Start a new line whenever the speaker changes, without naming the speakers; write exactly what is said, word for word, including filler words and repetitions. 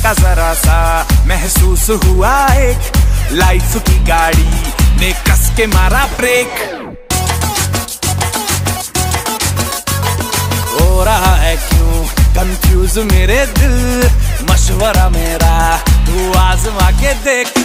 झटका जरा सा महसूस हुआ एक, लाइफ की गाड़ी ने कस के मारा ब्रेक। हो रहा है क्यों कंफ्यूज मेरे दिल, मशवरा मेरा तू आजमा के देख।